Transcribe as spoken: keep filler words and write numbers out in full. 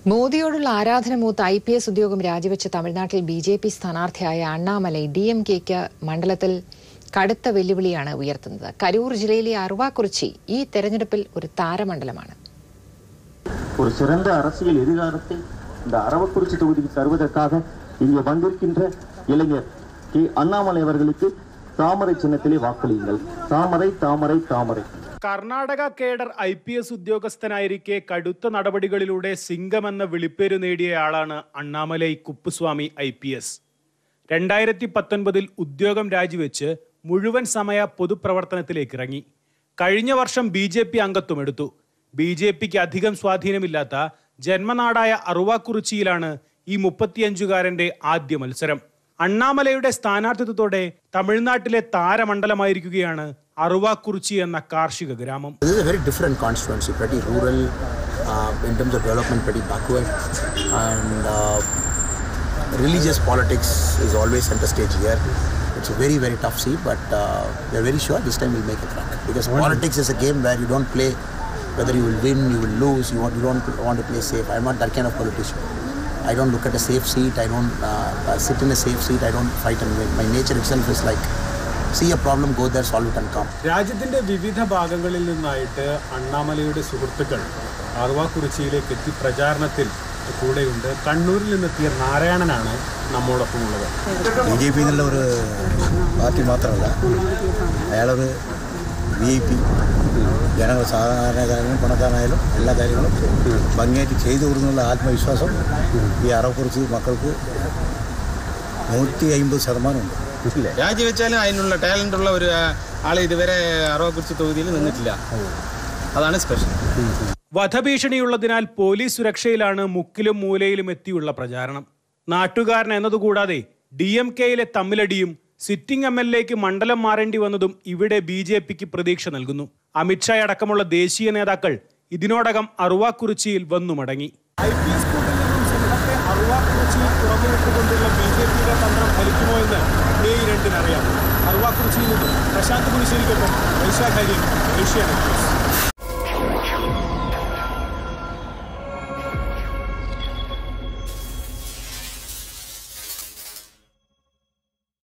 മോദിയോടുള്ള ആരാധന മൂത്ത് I P S ഉദ്യോഗം രാജിവെച്ച തമിഴ്നാട്ടിൽ ബി ജെ പി സ്ഥാനാർത്ഥിയായ അണ്ണാമലൈ ഡി എം കെക്ക് മണ്ഡലത്തിൽ കടുത്ത വെല്ലുവിളിയാണ് ഉയർത്തുന്നത്. കരൂർ ജില്ലയിലെ അറുവാക്കുറിച്ചി ഈ തെരഞ്ഞെടുപ്പിൽ ഒരു താരമണ്ഡലമാണ്. ஒரு சிறந்த அரசியல் எதிர்காலத்தை இந்த அரவக்குறிச்சி தொகுதிக்கு தருவதற்காக இங்கு வந்திருக்கின்ற இளைஞர் கே அண்ணாமலை அவர்களுக்கு தாமரை சின்னத்திலே வாக்களியுங்கள். താമரை താമரை താമரை. Karnataka cadre I P S ഉദ്യോഗസ്ഥനായിരിക്കെ കടുത്ത നടപടികളിലൂടെ സിംഗമെന്ന വിളിപ്പേര് നേടിയയാളാണ് Annamalai Kuppuswamy I P S. രണ്ടായിരത്തി പത്തൊൻപതിൽ ഉദ്യോഗം രാജിവെച്ച് മുഴുവൻ സമയ പൊതുപ്രവർത്തനത്തിലേക്ക് ഇറങ്ങി. കഴിഞ്ഞ വർഷം ബി ജെ പി അംഗത്വമെടുത്തു. ബി ജെ പിക്ക് അധികം സ്വാധീനമില്ലാത്ത ജന്മനാടായ അറുവാക്കുറിച്ചിയിലാണ് ഈ മുപ്പത്തിയഞ്ചുകാരന്റെ ആദ്യ മത്സരം. അണ്ണാമലയുടെ സ്ഥാനാർത്ഥിത്വത്തോടെ തമിഴ്നാട്ടിലെ താരമണ്ഡലമായിരിക്കുകയാണ് അറുവാക്കുറിച്ചി എന്ന കാർഷിക ഗ്രാമം. This is a very different constituency, pretty rural uh, in terms of development, pretty backward, and uh, religious politics is always center stage here. It's a very very tough seat, but uh, we are very sure this time we'll make a crack, because Why? politics is a game where you don't play whether you will win, you will lose, you want you don't want to play safe. I'm not that kind of politician. I don't look at a safe seat, I don't uh, sit in a safe seat, I don't fight and win. My nature itself is like see a problem, go there, solve it and come. രാജ്യത്തിന്റെ വിവിധ ഭാഗങ്ങളിൽ നിന്നായിട്ട് അണ്ണാമലയുടെ സുഹൃത്തുക്കൾ അറുവാക്കുറിച്ചിയിലേക്ക് എത്തി പ്രചാരണത്തിൽ കൂടെയുണ്ട്. കണ്ണൂരിൽ നിന്നെത്തിയ നാരായണനാണ് നമ്മോടൊപ്പം ഉള്ളത്. ബി ജെ പി എന്നുള്ള ഒരു പാർട്ടി മാത്രമല്ല, അയാളൊരു വി ഐ പി, ജനങ്ങൾ സാധാരണക്കാരനും പണക്കാരനായാലും എല്ലാ കാര്യങ്ങളും ഭംഗിയായിട്ട് ചെയ്തു കൊടുക്കുന്നുള്ള ആത്മവിശ്വാസം ഈ അറുവാക്കുറിച്ചി മക്കൾക്ക് നൂറ്റി അമ്പത് ശതമാനമുണ്ട്. രാജിവെച്ചാലും അതിനുള്ള ടാലൻ്റ് ഉള്ള ഒരു ആളെ ഇതുവരെ അറുവാക്കുറിച്ചി തൊകുതിയിൽ നിന്നിട്ടില്ല. അതാണ് സ്പെഷ്യൽ. വധഭീഷണിയുള്ളതിനാൽ പോലീസ് സുരക്ഷയിലാണ് മുക്കിലും മൂലയിലും എത്തിയുള്ള പ്രചാരണം. നാട്ടുകാരൻ എന്നതുകൂടാതെ ഡി എം കെയിലെ തമ്മിലടിയും സിറ്റിംഗ് എം എൽ എക്ക് മണ്ഡലം മാറേണ്ടി വന്നതും ഇവിടെ ബി ജെ പിക്ക് പ്രതീക്ഷ നൽകുന്നു. അമിത്ഷാ അടക്കമുള്ള ദേശീയ നേതാക്കൾ ഇതിനോടകം അറുവാക്കുറിച്ചിയിൽ വന്നു മടങ്ങി. ഐ പി എസ് കൂട്ടിൽ നിന്നും സിംഹത്തെ അറുവാക്കുറിച്ചിയിൽ തുറന്നുവിട്ടുകൊണ്ടുള്ള ബി ജെ പിയുടെ തന്ത്രം ഫലിക്കുമോ എന്ന് മെയ് രണ്ടിനറിയാം. അറുവാക്കുറിച്ചിയിൽ നിന്നും പ്രശാന്ത് പുലിശ്ശേരിക്കൊപ്പം വൈശാഖാര്യം, ഏഷ്യാനെറ്റ് ന്യൂസ്.